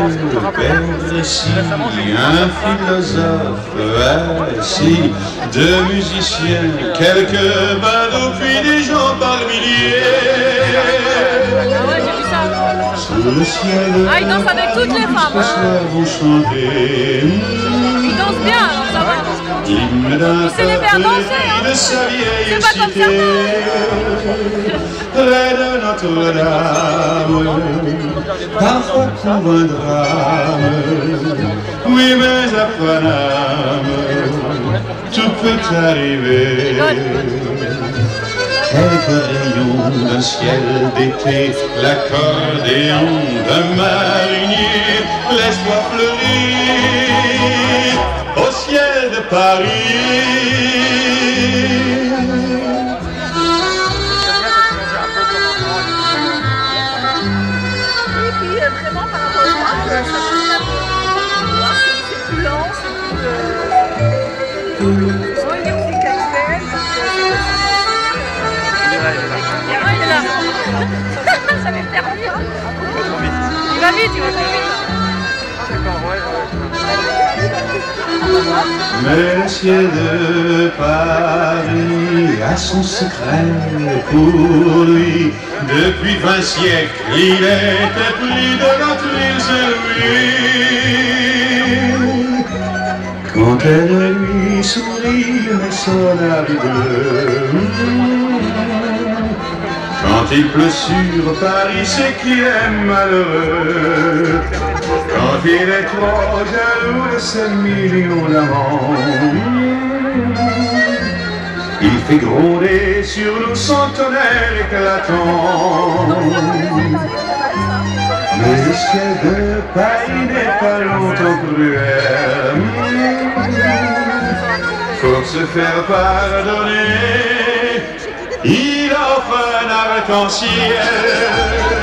bel récit, un philosophe assis, deux musiciens, quelques badauds, puis des gens par le millier. Sous le ciel, il danse avec toutes les femmes. Vont chanter. Il danse bien, alors ça va. L'hymne d'un sait les faire danser, hein. de sa vieille C'est pas comme cité, près de Notre-Dame, parfois pour un drame. Oui, mais à Paname, tout peut arriver. Quelques rayons d'un ciel d'été, l'accordéon d'un marinier, laisse-moi fleurir au ciel de Paris. Et puis vraiment par rapport au rock, c'est plus lent, c'est plus... une musique actuelle, il est là. Ça va faire rire. Il va vite, il va très vite. Mais le ciel de Paris a son secret pour lui. Depuis 20 siècles, il était plus de notre île, c'est lui. Quand elle lui sourit, met son habit bleu. Quand il pleut sur Paris, c'est qu'il est malheureux. Quand il est trop jaloux de ses millions d'amants, il fait gronder sur nous son tonnerre éclatant. Mais le ciel de Paris n'est pas longtemps cruel. Pour se faire pardonner, il offre un arc-en-ciel.